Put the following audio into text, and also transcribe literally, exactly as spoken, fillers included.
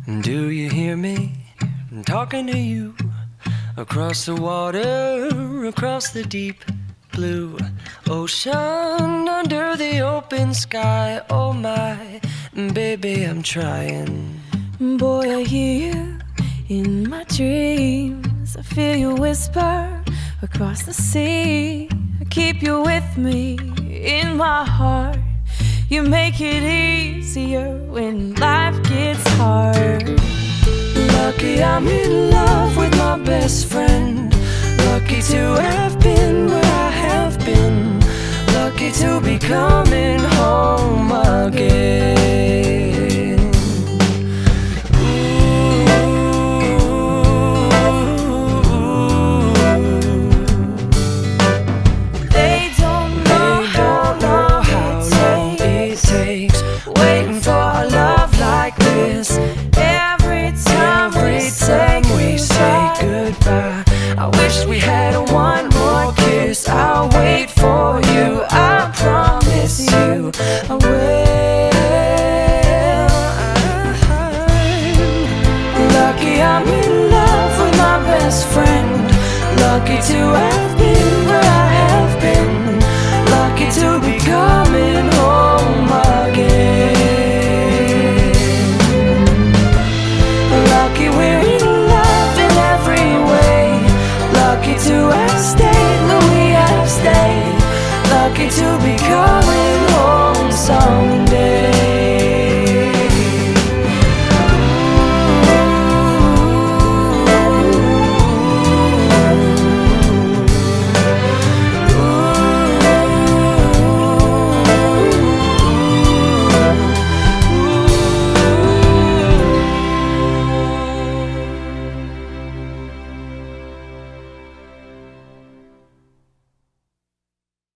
Do you hear me? I'm talking to you across the water, across the deep blue ocean, under the open sky. Oh my, baby, I'm trying. Boy, I hear you in my dreams. I feel you whisper across the sea. I keep you with me in my heart. You make it easier when life gets hard. Lucky I'm in love with my best friend. Lucky to have been where I have been. Lucky to be coming home again. They don't know how long it takes waiting for a love like this. Every time Every time we say goodbye, I wish we had one more kiss. I'll wait for you, I promise you I will. Lucky I'm in love with my best friend. Lucky to have